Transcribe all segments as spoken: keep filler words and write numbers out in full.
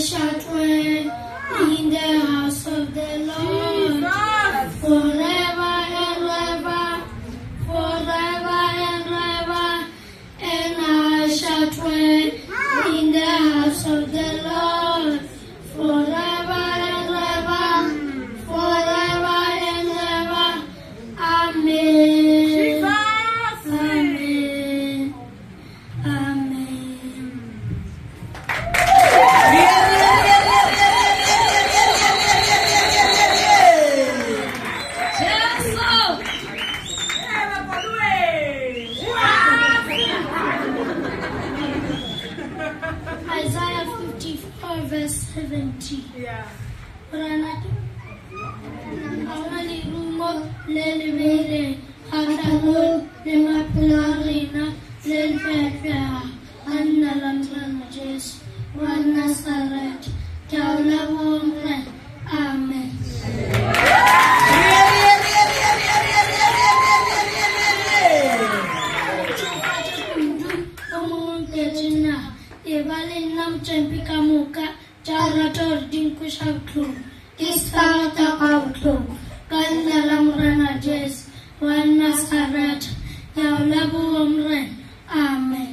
shall dwell in the house of the Lord forever and ever, forever and ever, and I shall dwell in the house of the Lord forever and ever, forever and ever. Amen. Amen. Amen. Isaiah fifty-four verse seventy. Yeah. Amali rumo lele mere atano le maplarina le pepe anna lantrana jes wana sarat kaula wonre. Amen. Evale nam chempika muka charator dinku shaklu istata kautlu kanna lamrana jes wana sarat yaulabu omre. Amen.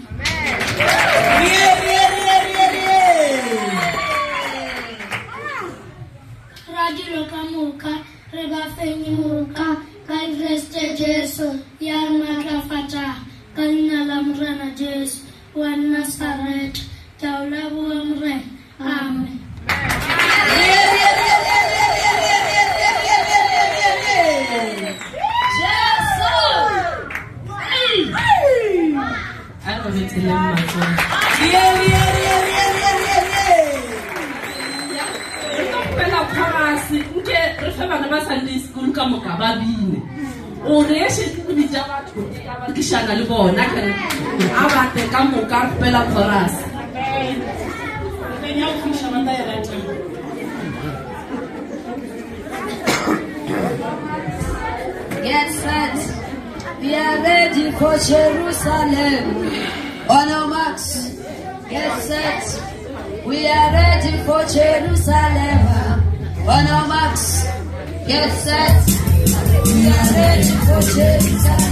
Rajilo kamuka reba fenyi muka kai reste jesu yarmata fata kanna lamrana jes wana sarat yaulabu omre. Amen. I don't need to live my phone. Yeah, yeah, yeah, yeah, yeah, yeah, yeah. School come Kababine. Oh, they should be Java to Kishana Libona. I want to come to Carpella for us. Get set. We are ready for Jerusalem. On our marks. Get set. We are ready for Jerusalem. On our marks. Get set. We are ready for Jerusalem.